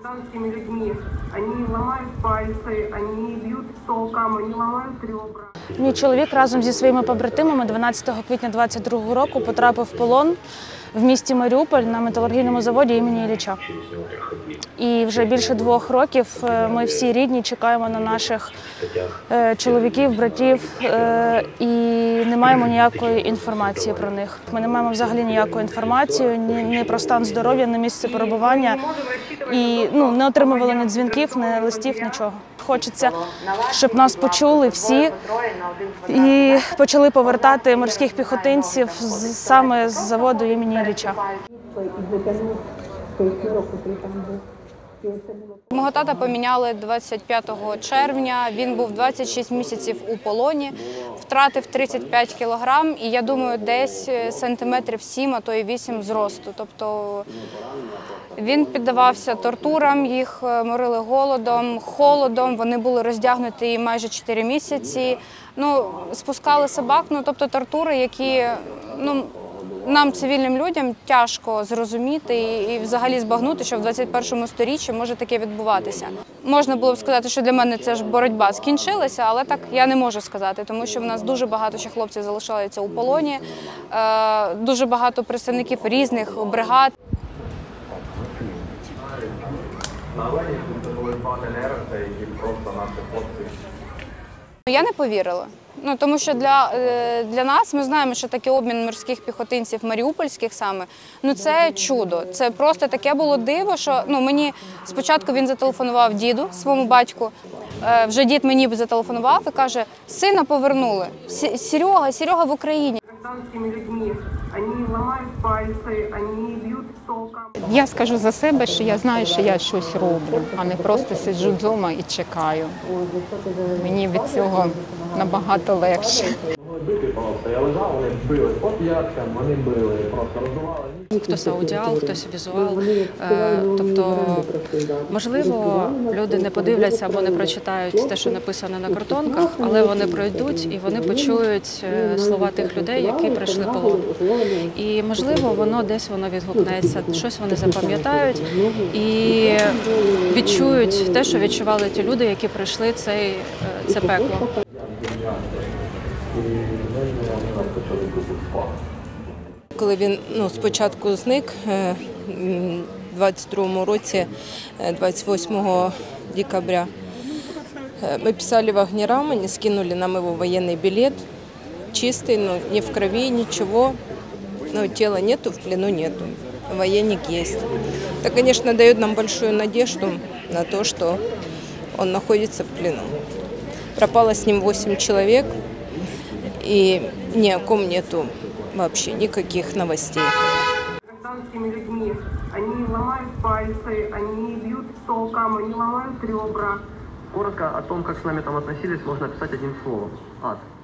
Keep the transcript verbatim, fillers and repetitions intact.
Гражданскими людьми. Они ломают пальцы, они бьют током, они ломают ребра. Мій чоловік разом зі своїми побратимами дванадцятого квітня двадцять другого року потрапив в полон в місті Маріуполь на металургійному заводі імені Ілліча. І вже більше двох років ми всі рідні чекаємо на наших чоловіків, братів і не маємо ніякої інформації про них. Ми не маємо взагалі ніякої інформації, ні про стан здоров'я, ні місце перебування. І ну, не отримували ні дзвінків, ні листів, нічого. Хочеться, щоб нас почули всі і почали повертати морських піхотинців саме з заводу імені Ілліча. Мого тата поміняли двадцять п'ятого червня, він був двадцять шість місяців у полоні, втратив тридцять п'ять кілограм і, я думаю, десь сантиметрів сім, а то і вісім зросту. Тобто він піддавався тортурам, їх морили голодом, холодом, вони були роздягнуті майже чотири місяці. Ну, спускали собак, ну, тобто тортури, які ну, нам, цивільним людям, тяжко зрозуміти і, і взагалі збагнути, що в двадцять першому сторіччі може таке відбуватися. Можна було б сказати, що для мене ця ж боротьба скінчилася, але так я не можу сказати, тому що в нас дуже багато ще хлопців залишаються у полоні, е, дуже багато представників різних бригад. Я не повірила. Ну, тому що для, для нас, ми знаємо, що таке обмін морських піхотинців маріупольських саме, ну це чудо. Це просто таке було диво, що ну, мені спочатку він зателефонував діду, своєму батьку, вже дід мені зателефонував і каже, сина повернули, Серега, Серега в Україні. Я скажу за себе, що я знаю, що я щось роблю, а не просто сиджу вдома і чекаю. Мені від цього набагато легше. Я лежав, вони били по п'яткам, вони били, просто роздували. Хтось аудіал, хтось візуал. Тобто, можливо, люди не подивляться або не прочитають те, що написано на картонках, але вони пройдуть і вони почують слова тих людей, які пройшли полон. І, можливо, воно десь воно відгукнеться, щось вони запам'ятають і відчують те, що відчували ті люди, які пройшли цей, це пекло. Коли він ну, спочатку зник, у двадцять другому році, двадцять восьмого декабря, ми писали вагнерам, вони скинули нам його воєнний білет, чистий, ну, не в крові, нічого, но тела нету, в плену нету, военник есть. Это, конечно, дает нам большую надежду на то, что он находится в плену. Пропало с ним восемь человек, и ни о ком нету вообще никаких новостей. Гражданскими людьми. Они ломают пальцы, они бьют током, они ломают ребра. Коротко о том, как с нами там относились, можно описать одним словом – ад.